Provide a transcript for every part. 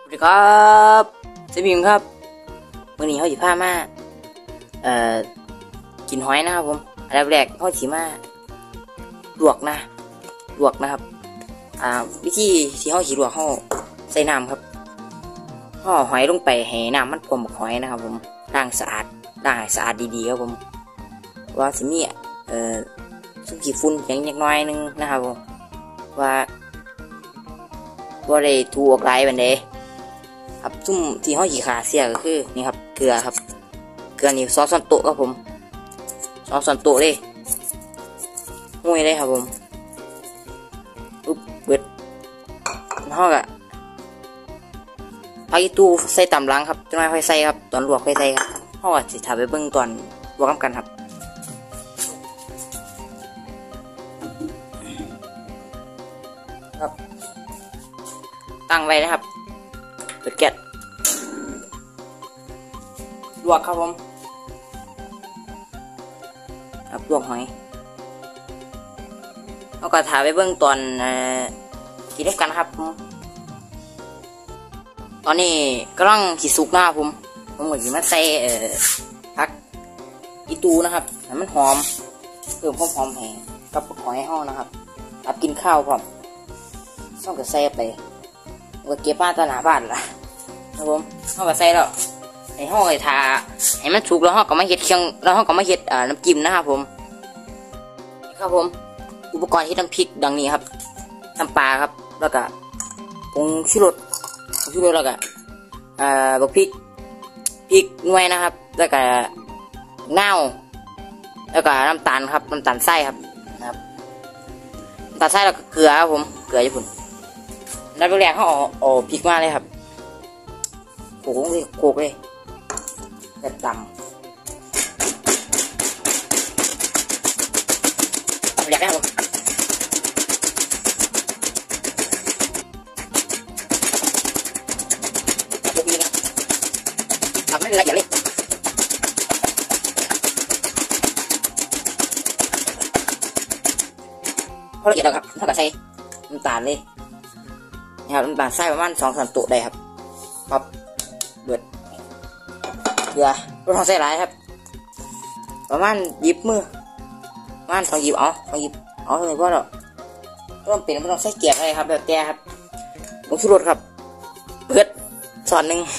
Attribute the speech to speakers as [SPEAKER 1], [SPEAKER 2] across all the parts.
[SPEAKER 1] สวัสดีครับเซมิมครับวันนี้เขาสิพามากินหอยนะครับผมอันดับแรกเขาสิมาลวกนะครับวิธีที่เขาสิลวกเขาใส่น้ำครับห่อหอยลงไปให้น้ำมันพรมกับหอยนะครับผมล้างให้สะอาดดีๆครับผมว่าสิมีสุ่มขี้ฝุ่นอย่างนิดหน่อยนึงนะครับผมว่าได้ถูออกไหลบันเดครับซุ่มที่ห้อยขีขาเสียก็คือนี่ครับเกลือครับเกลือนี่ซอสซอนโตะครับผมซอสซอนโตะเลยห้วยเลยครับผมปุ๊บเบิดห่อกะผักอีตูใส่ตำลังครับจังไรค่อยใส่ครับตอนลวกค่อยใส่ครับห่อกะสิถ่ายไปเบิ่งตอนลวกกันครับตั้งไว้นะครับเปิดแก๊สลวกครับผมครับลวกหอยเอากระถาไปเบื้องตอนกินด้วยกันครับผมตอนนี้กำลังขีสุกหน้าผมก็จะมาใส่ผักอีตูนะครับให้มันหอมเพิ่มความหอมให้กับหอยห่อนะครับรับกินข้าวครับต้องกระใส่ไปก็เก็บมาตลาดบ้านละครับผมห่อก็ใส่แล้วให้ห่อให้ทาให้มันสุกแล้วห่อก็มาเห็ดเครื่องแล้วห่อก็มาเห็ดน้ำจิ้มนะครับผมอุปกรณ์ที่น้ำพริกดังนี้ครับน้ำปลาครับแล้วก็ผงชูรสแล้วก็บักพริกหน่วยนะครับแล้วก็เงาแล้วก็น้ำตาลครับน้ำตาลทรายครับนะครับน้ำตาลทรายแล้วก็เกลือครับผมเกลือญี่ปุ่นแล้วแรกเขาเอาพริกมาเลยครับโขกเลยแบบต่ำแรกนะครับทำให้ละเอียดเลยพอละเอียดแล้วครับเท่ากับใส่น้ำตาลเลยนะครับน้ำตาลทรายประมาณ2-3 ตัวได้ครับปั๊บเดือดเกลือไม่ต้องใส่หลายครับประมาณ10 มือประมาณ2 หยิบเอาเท่าไหร่พอแล้วต้องเป็นไม่ต้องใส่เกลืออะไรครับแบบแต่ครับผงชูรสครับเดือดช้อนหนึ่ง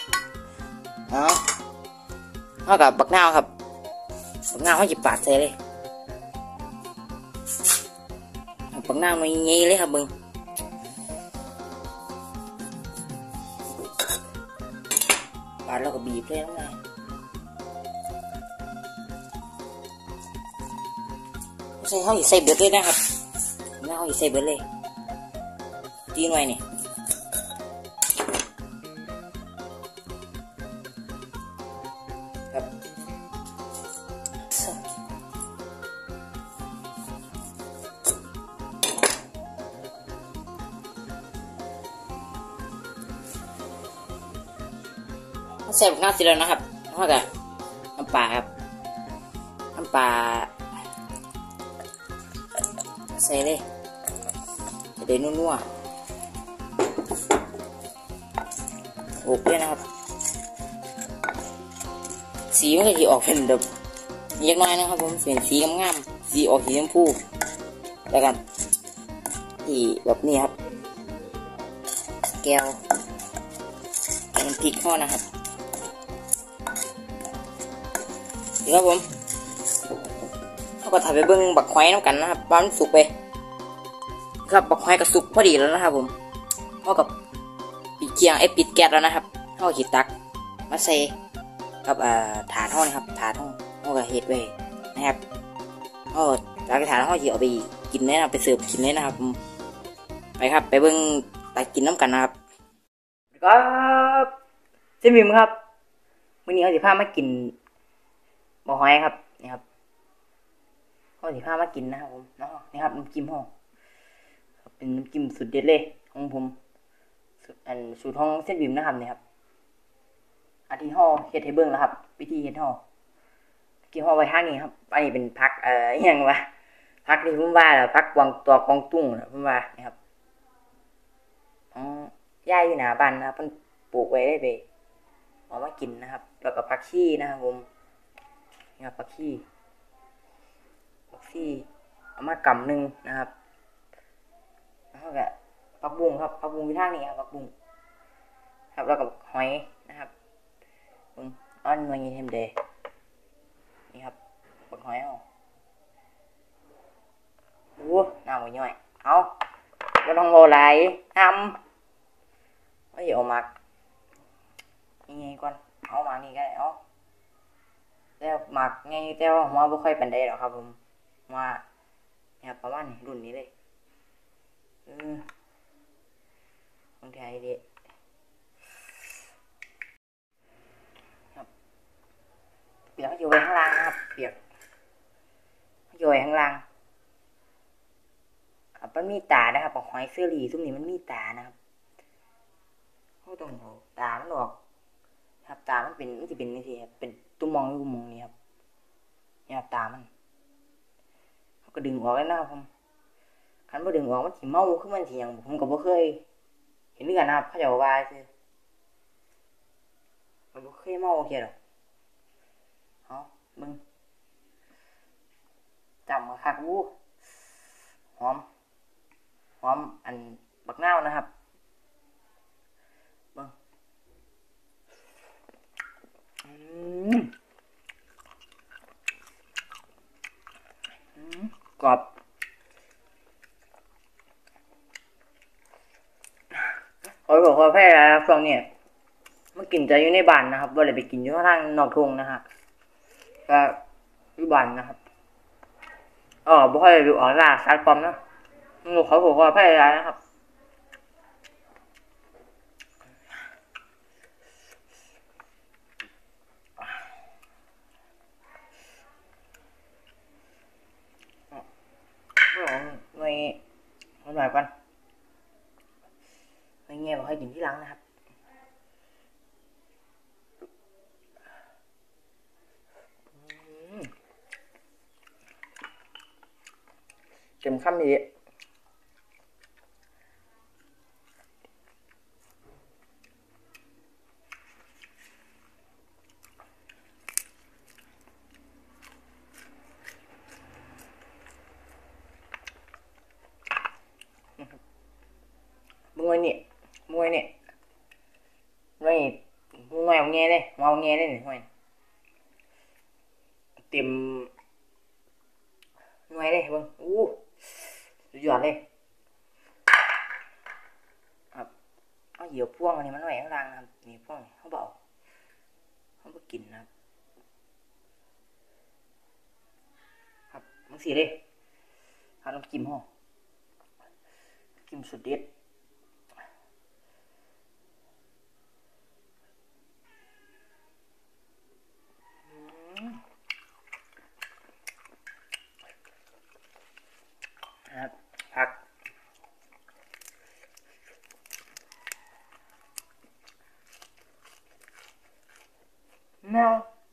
[SPEAKER 1] เท่ากับบักนาวครับบักนาวเขาหยิบปาดใส่เลยบักนาวมันงี้เลยครับมึงปาดแล้วก็บีบเลยน้องนายใส่เขาหยิบใส่เบิดเลยนะครับน้าเขาหยิบใส่เบิดเลยตีหน่อยนี่ใส่บักนาวเสร็จแล้วนะครับแล้วก็น้ำปลาครับน้ำปลาใส่เลยจะได้นัวๆโอเคนะครับสีมันก็จะออกเป็นแบบเล็กน้อยนะครับผมเป็นสีงามๆสีออกสีชมพูแล้วกันที่แบบนี้ครับแก้วน้ำพริกห่อนะครับครับผมเขาก็ถ่ายไปเบิ้งบักหอยน้ำกันนะครับบ้านสุกไปครับบักหอยก็สุกพอดีแล้วนะครับผมเขากับปิดเกียงปิดแก๊สแล้วนะครับเขาขีดตักมาใส่กับถาดห่อนะครับถาดห่อเขาก็เฮ็ดไว้นะครับจากถาดห่อที่เอาไปกินเลยนะไปเสิร์ฟกินเลยนะครับผมไปครับไปเบิ้งตักกินน้ำกันนะครับครับเซมิมครับวันนี้เขาจะพามากินบะหอยครับนี่ครับเขาสิพามากินนะครับผมนี่ครับน้ำจิ้มห่อเป็นน้ำจิ้มสุดเด็ดเลยของผมสูตรของเส้นบิมนะครับนี่ครับอาทิห่อเฮ็ดให้เบิ่งแล้วครับวิธีเฮ็ดห่อกินห่อไว้ข้างนี้ครับอันนี้เป็นผักอย่างวะผักที่ผมว่าแหละผักกวางตุ้งนะผมว่านี่ครับย่ายอยู่หน้าบ้านนะครับมันปลูกไว้ได้ไปเอามากินนะครับแล้วก็ผักชีนะครับผมนี่ครับผักชีเอามากำหนึ่งนะครับแล้วก็ผักบุ้งครับผักบุ้งที่ทางนี้ครับผักบุ้งครับแล้วก็หอยนะครับอ้อนหน่วยเทมเดย์นี่ครับบักหอยเอาน้ำหมูย่อยเอาก็ต้องโรไหลทำไม่เอามักยังไงก่อนเอามานี่ก็ได้เอาแล้วหมักไงแต่ว่าหัวบ่ค่อยเป็นได้หรอกครับผมว่าเนี่ยประมาณรุ่นนี้เลยบางทีไอเดียครับเปียกอยู่ไว้ข้างล่างนะครับเปียกอยู่ไว้ข้างล่างมันมีตานะครับหอยเสื้อหลีซุ้มนี้มันมีตานะครับเขาต้องเอาตามันออกครับตามันจะเป็นนี่สิครับเป็นตุ้มมองนี่ครับนี่ครับตามันเขาก็ดึงออกแล้วนะครับผมคันบ่ดึงออกมันสิเมาขึ้นมันสิหยังผมก็บ่เคยเห็นด้วยกันนะครับเขาจะว่าซื่อมันบ่เคยเมาเคียหรอกเอามึงจำมาคักหอมอันบักนาวนะครับมึงกรอบขอบอกว่าแพ้แล้วช่วงนี้มันกินใจอยู่ในบ้านนะครับว่าเลยไปกินอยู่ข้างล่างนอกทุ่งนะฮะก็อยู่บ้านนะครับบ่ค่อยดูออกล่าสัตว์ปลอมนะเขาบอกว่าแพ้แล้วนะครับไม่หน่อยก่อนไม่เงี้ยบอกให้กินที่หลังนะครับเต็มคำนี้มวยเนี่ยมวยเอาเงี้ยเลยเอาเงี้ยเลยมวยเต็มมวยเลยเบิ้งสุดยอดเลยครับเอาเหยียบพ่วงอันนี้มันไหวข้างล่างนะครับนี่พ่วงเขาเบาเขาไปกินนะครับมันสีเลยเอาน้ำจิ้มห่อจิ้มสุดเด็ดครับผักแมว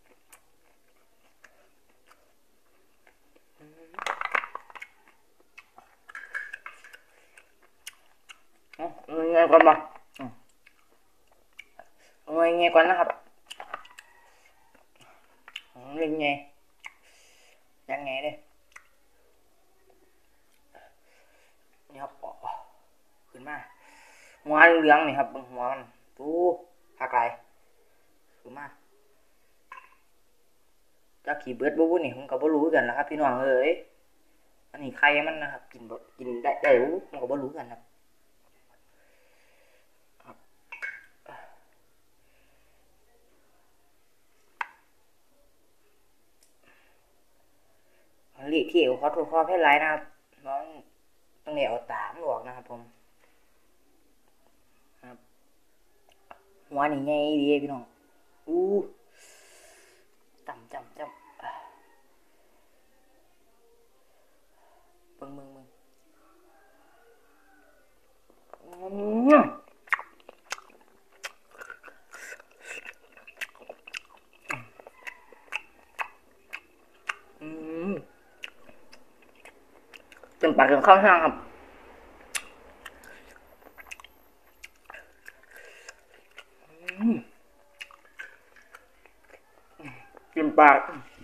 [SPEAKER 1] เงี้ยก่อนมาเงี้ยก่อนนะครับเงี้ยยังไงเลยนี่ครับขึ้นมาหัวเหลืองนี่ครับหัวมันผักไรขึ้นมาจะขี่เบิร์ดบูนี่ผมก็บ่รู้กันนะครับพี่น้องเอ้ยอันนี้ใครมันนะครับกินได้ผมก็บ่รู้กันครับเรียกที่ขอโทษขออภัยหลายนะครับน้องต้องเหนียวตามหลวกนะครับผมครับหัวนี่ไงดีพี่น้องจำมึงเต็มปากเต็มคำครับกินปาก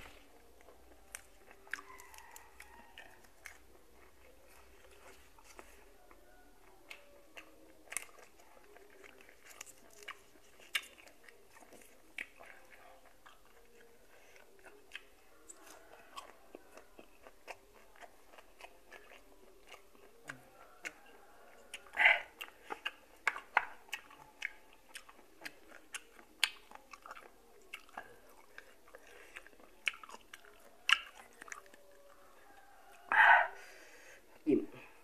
[SPEAKER 1] จิ้ม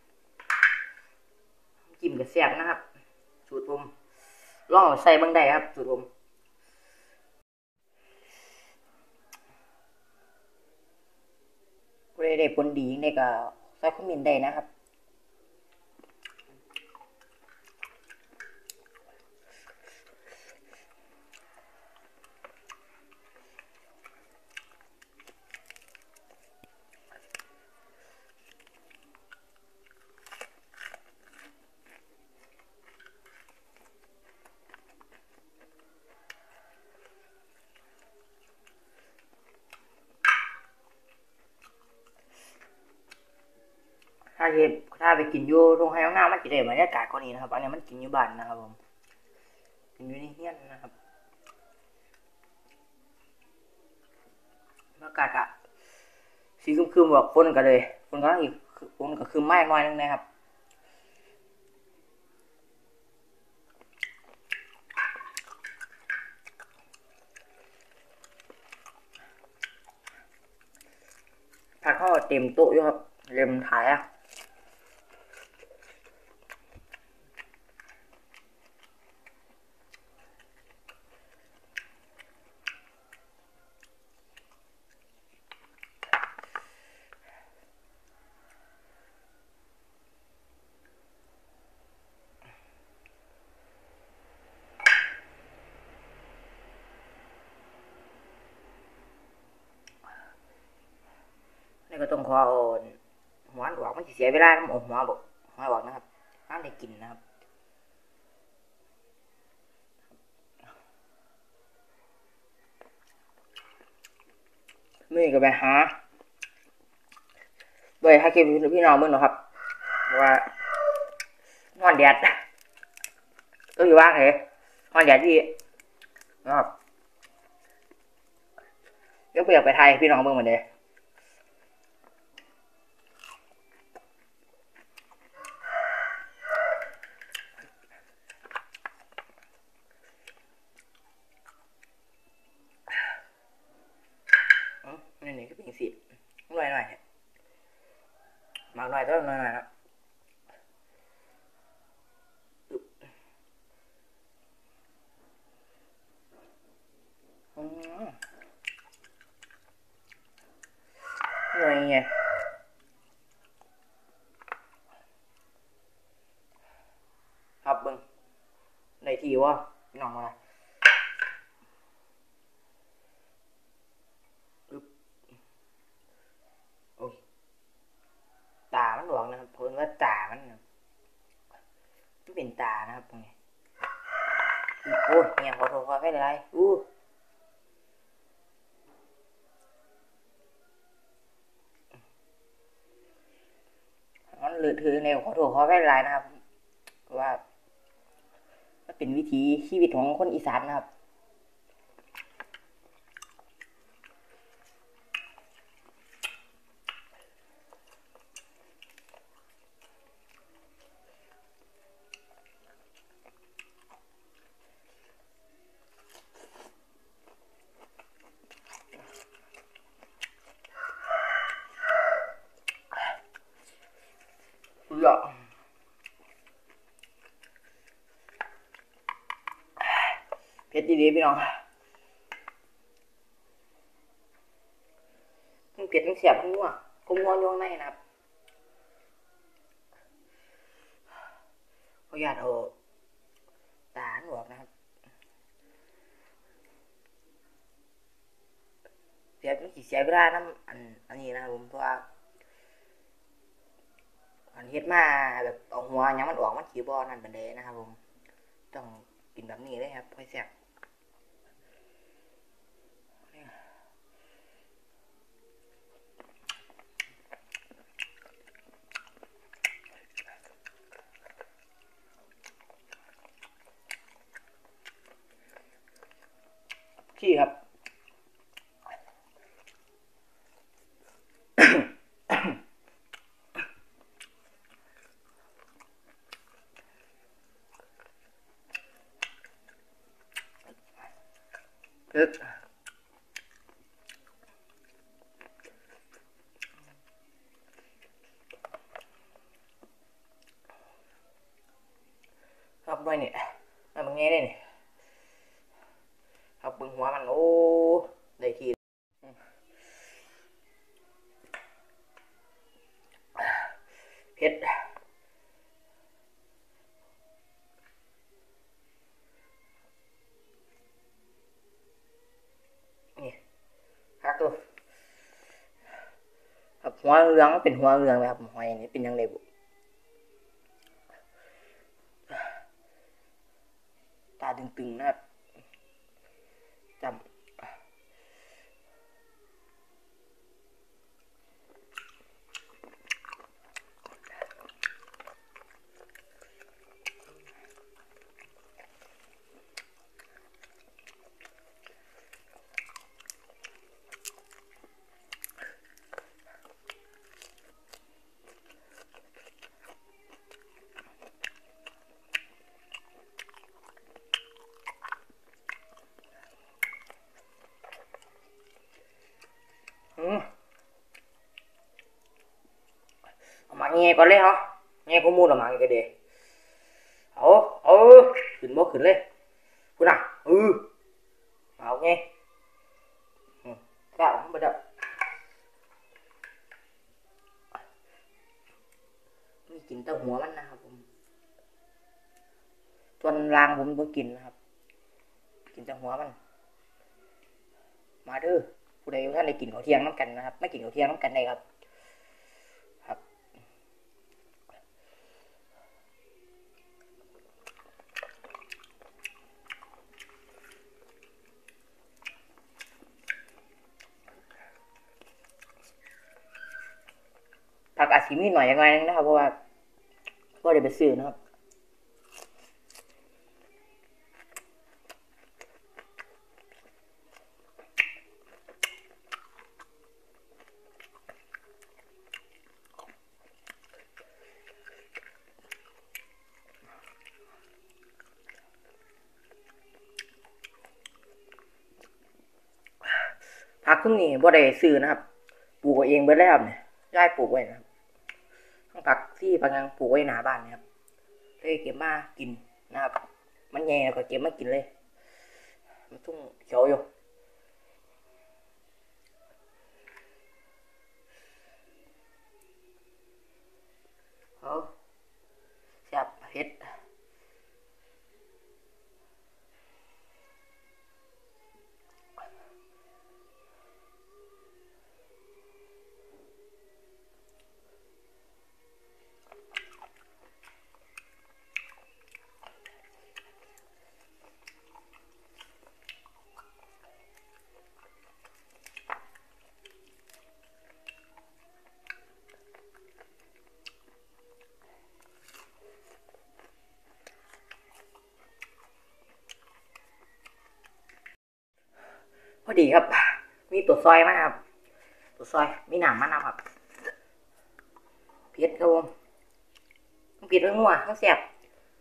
[SPEAKER 1] จิ้มกับแซ่บนะครับสูตรผมลองเอาใส่เบิ่งได้ครับสูตรผมผู้ใดได้ผลดีในก็ใส่คอมเมนต์ได้นะครับถ้าไปกินอยู่โรงแรมหน้ามันจะได้บรรยากาศกว่านี้นะครับอันนี้มันกินอยู่บ้านนะครับผมกินอยู่ในเฮียนนะครับบรรยากาศอะสีครึมๆบอกฝนกันเลยฝนก็อีกฝนก็คือไม้น้อยนึงนะครับผักเขาเต็มโต๊ะอยู่ครับเริ่มถ่ายอ่ะนี่ก็ต้องขอหัวออกมันจะเสียเวลาต้องเอาหัวบอกหัวออกนะครับห้ามได้กินนะครับมื่อก็ไปหาโดยให้พี่น้องมึงนะครับว่านอนแดดก็อยู่ว่างเหรอนอนแดดที่นะครับยกไปอยากไปไทยพี่น้องมึงเหมือนเดิมนี่ก็เป็นสิหน่อยมากหน่อยต้องหน่อยนะหน่อยไงครับเบิ้งในทีว่าน้องมาโอ้ยตามันหลวงนะครับเพราะว่าตามันเป็นตานะครับตรงนี้โอ้ยเนี่ยขอโทษขอให้เลยมันเลือดถือในขอโทษขอให้เลยนะครับเพราะว่ามันเป็นวิถีชีวิตของคนอีสานนะครับเยอะเผ็ดดีๆพี่น้องมันเผ็ดมันเสียบมันนัวกลมงอนยวงในนะครับขออนุญาตเอาตาหนวกนะครับเสียมันเสียเวลาน้ำอันนี้นะครับผมเพราะว่าอันเฮ็ดมาแบบเอาหัวยังมันออกมันขี้บ่อนั่นเป็นเดนะครับผมต้องกินแบบนี้เลยครับค่อยแซ่บขี้ครับตึกครับด้วยนี่มันไงเนี่ยครับบึงหัวมันโอ้ได้ทีเผ็ดนี่ฮักตัวครับหัวเรืองเป็นหัวเรืองไหมครับหอยนี่เป็นยังไงบุตาตึงๆนะครับจำมาเงี้ยก่อนเลยเหรอเงี้ยก็มูดออกมาก็เดี๋ยวเอาขึ้นบ่ขึ้นเลยคุณอ่ะเอาไงแก้วไม่ได้มีกินแต่หัวมันนะครับผมส่วนรางผมไม่กินนะครับกินแต่หัวมันมาเด้อผู้ใดท่านได้กินข้าวเที่ยงน้ำกันนะครับไม่กินข้าวเที่ยงน้ำกันได้ครับครับผักอาจจะมีหน่อยยังไงนะครับเพราะว่าก็ได้ไปซื้อนะครับผักพวกนี้บ่ได้ซื้อนะครับปลูกเองเบิดแล้วเนี่ยย่ายปลูกไว้นะครับทั้งผักที่ผักยังปลูกไว้หน้าบ้านนะครับเลยเก็บมากินนะครับมันแย่ก็เก็บมากินเลยมันทุ่งเขียวอยู่เอาแซ่บเผ็ดพอดีครับมีตัวซอยมาครับตัวซอยมีหนามมะนาวครับเผ็ดครับผมเผ็ดทั้งนัวทั้งแซ่บ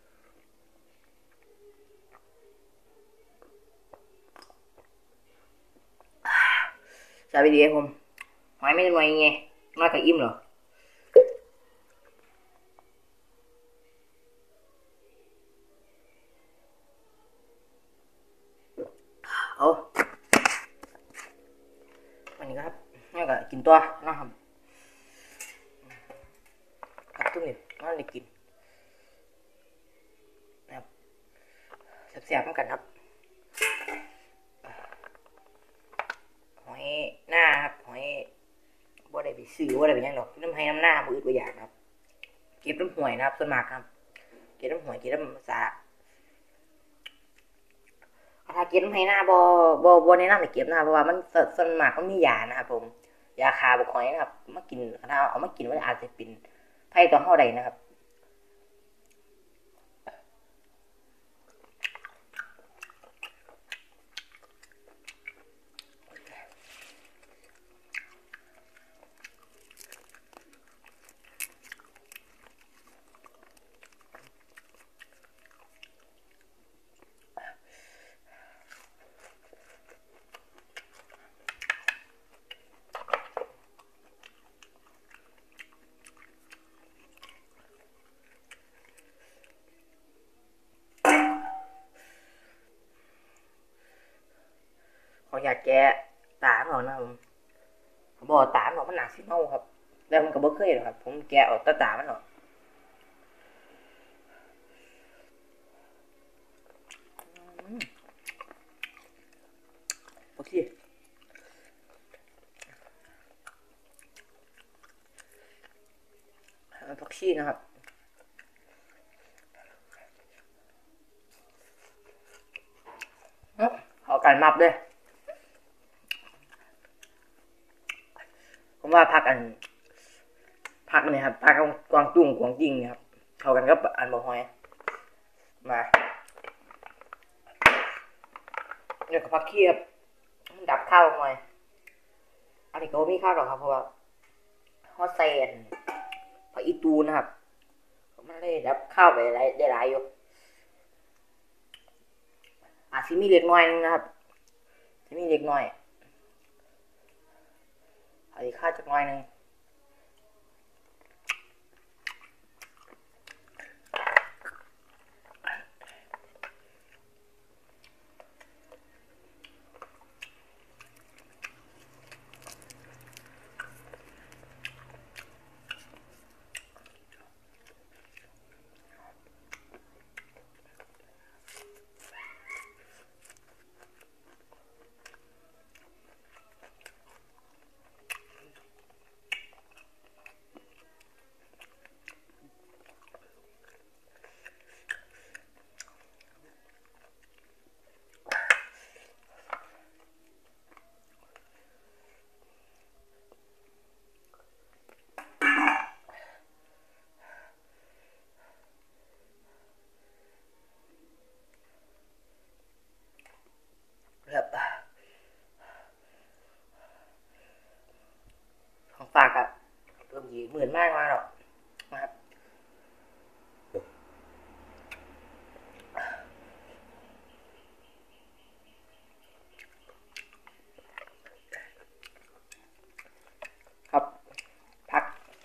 [SPEAKER 1] แซ่บไปดีครับผมหอยไม่ได้หน่อยไงน้อยกับอิ่มเหรอเอาอันนี้ครับนี่ก็กินตัวนะครับครับทุกอย่างน่าจะกินนะครับแซ่บๆเหมือนกันครับหอยหน้าครับหอยบ่ได้ไปซื้อบ่ได้ไปยังหรอกน้ำให้น้ำหน้ามือตัวอย่างครับเก็บน้ำห่วยนะครับส่วนมากครับเก็บน้ำห่วยเก็บน้ำสาถ้าเก็บน้ำให้หน้าบ่แนะนำให้เก็บนะเพราะว่ามันส่วนมากมันมียานะครับผมยาคาบุกหอยนะครับมากินถ้าเอามากินมันอาจจะเป็นไผ่ต่อเฮาใดนะครับอยากแกะตาหน่อยนะผมบอกตาหน่อยมันหนาสิเน่าครับแล้วมันก็บ่เคยหรอกครับผมแกะออกตามันหน่อยโอเคผักชีนะครับเอากันมับด้วยผมว่าผักนี่ครับผักกวางตุ้งกวางจริงเนี่ยครับเข้ากันกับอันบะฮอยมาเนี่ยกับผักชีครับดับข้าวหน่อยอันนี้ก็ไม่มีข้าวหรอกครับเพราะว่าฮอตเซนผักอีตูนะครับมันได้ดับข้าวไปได้หลายอยู่อาจจะมีเล็กน้อยนึงนะครับจะมีเล็กน้อยอาจจะข้าวจักน้อยนึงครับของฝากครับเริ่มหมื่นมากมาหรอกนะครับครับพัก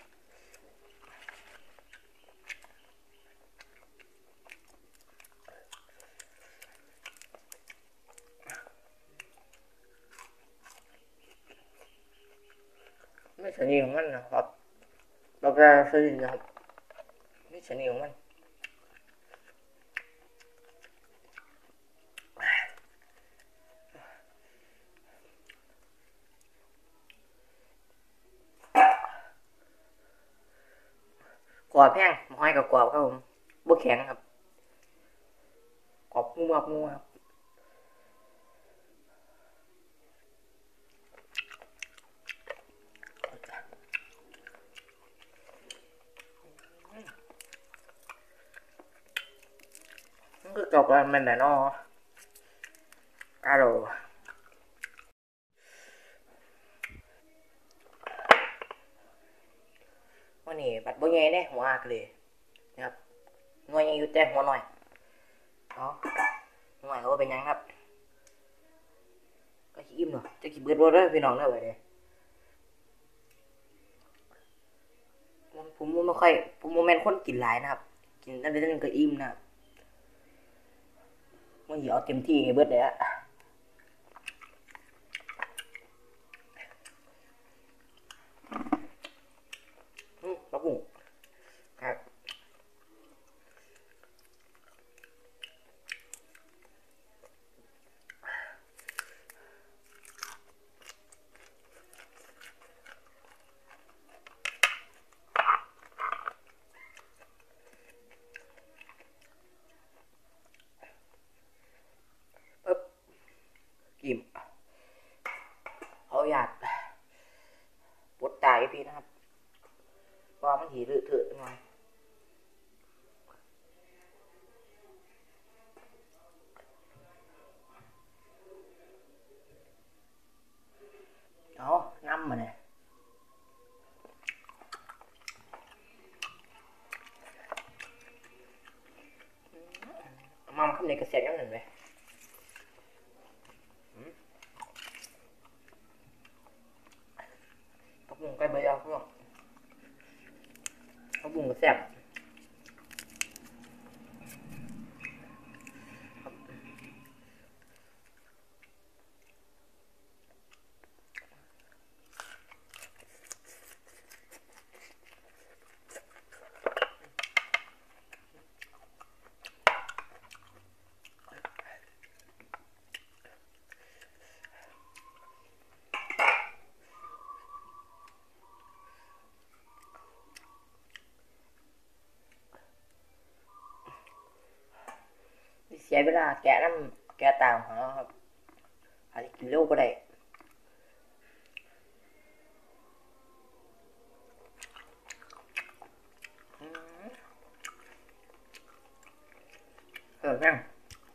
[SPEAKER 1] ไม่สนิทของมันนะครับเราจะสนิทนะครับไม่สนิทของมันกรอบแห้งห้อยกับกรอบครับผมบุกแข็งครับกรอบงูครับมันก็จบกันมันแต่นออร่อยวันนี้บัดบ่ใหญ่เด้หัวเลยนะครับหน่วยยังอยู่แต่หัวหน่อยเนาะหน่อยเขาเป็นยังครับก็ขี้อิ่มเนาะจะขี้เบิดบ่เด้อพี่น้องเด้อไว้เด้ผมไม่ค่อยผมโมเมนต์คนกินหลายนะครับกินนั่นเรื่องก็อิ่มนะมันเหยาเต็มที่ไงเบิดเลยอะปลาบุ้งครับปึ๊บกิมเอาหยาดปวดตายพี่นะครับว่ามันหีรื้อเถอะหน่อยเอาน้ำมาเนี่ยมาขึ้นในกระแสยังหนึ่งเลยปลาบุ้งใกล้ใบยาวพวกปลาบุ้งกระแสบเวลาแกะน้ำแกะตามของเราครับอาจจะกินเร็วก็ได้แม่ง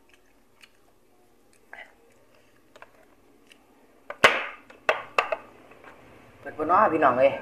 [SPEAKER 1] เปิดบนน้อพี่น้องเลย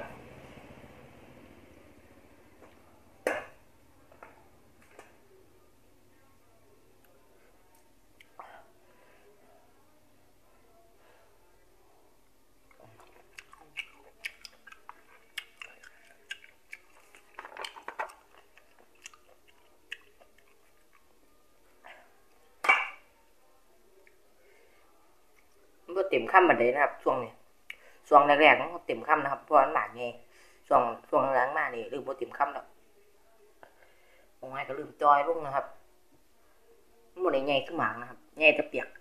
[SPEAKER 1] มันก็เต็มค่ำบัดเลยนะครับช่วงนี้ช่วงแรกๆมันก็เต็มค่ำนะครับเพราะมันหมากไงช่วงหลังๆมานี่ลืมบ่เต็มค่ำแล้วโอ้ยก็ลืมจอยลงนะครับมันบ่ได้ใหญ่ขึ้นหมากนะครับใหญ่แต่เปียก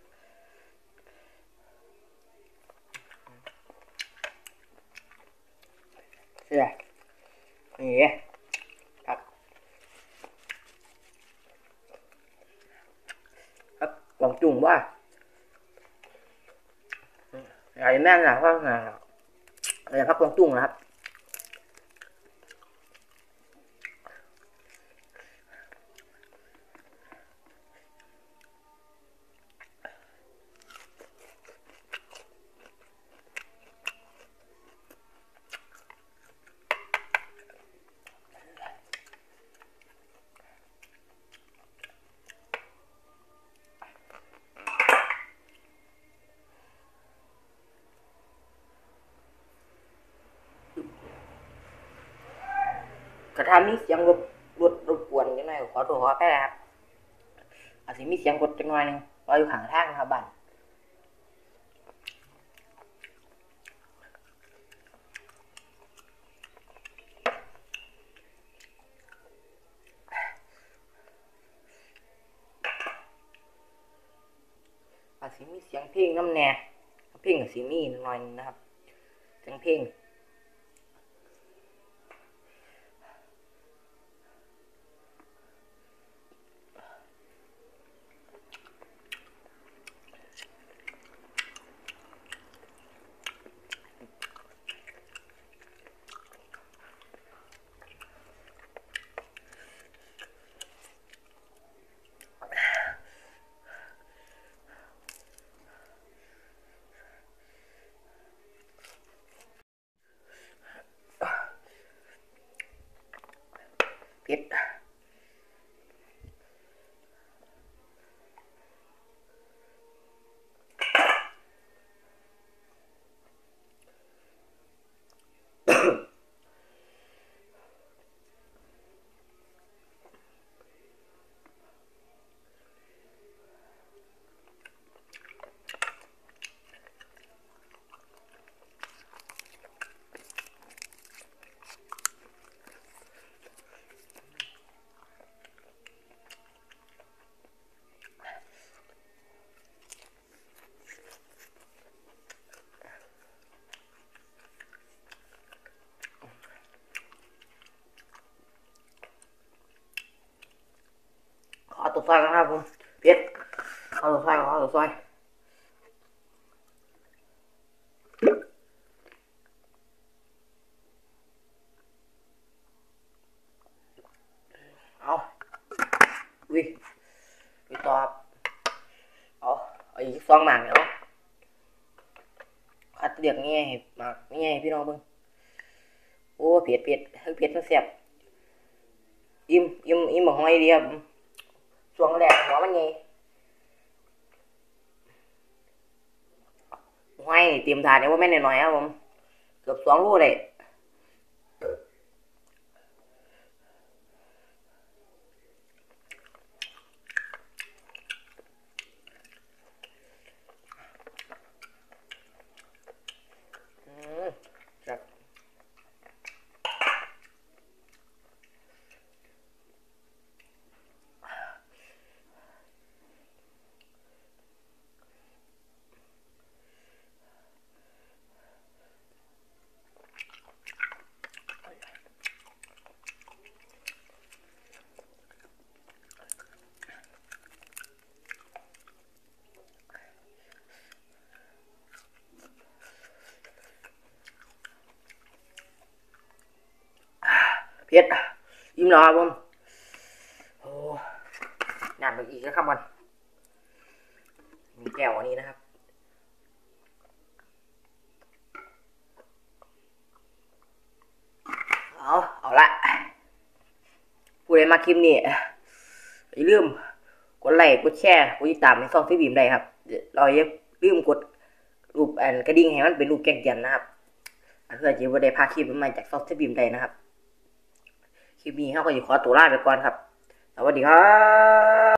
[SPEAKER 1] เสื้อนี่ครับครับกล่องจุ่มว่าอะไรแม่นล่ะเพราะอะไรครับกล่องจุ่มนะครับกระทำนี้เสียงรบกวนยังไงขอโทษขอแป้ครับอาจจะมีเสียงกดจังหน่อยนึงเราอยู่ข้างทางนะครับบ้านอาจจะมีเสียงเพลงน้ำแน่เพลงกับสีมีหน่อยนะครับเสียงเพลงเพชรขอตัวซอยกันครับผมเพชรขอตัวซอยเอาวิตอบเอาอีกซองหมากเนาะคัดเรียกง่ายมากง่ายพี่น้องเบิ่งโอ้เผ็ดมันแซ่บอิ่มบักหอยดีครับช่วงแรกหัวมันไงหอยเตรียมถาดเนี่ยว่าแม่นหน่อยครับผมเกือบ2 โลเลยครับเผ็ดยิ้มแล้วครับผมโอ้น้ำไปอีกนะครับมันมีแก้วอันนี้นะครับเอาละผู้ใดมาคลิปนี้อย่าลืมกดไลค์กดแชร์กดติดตามในช่องที่บีมได้ครับเราอย่าลืมกดรูปกระดิ่งให้มันเป็นรูปแกงเขียนนะครับเพื่อจะได้พาคลิปใหม่จากช่องที่บีมได้นะครับคลิปนี้เขาก็จะขอตัวลาไปก่อนครับสวัสดีครับ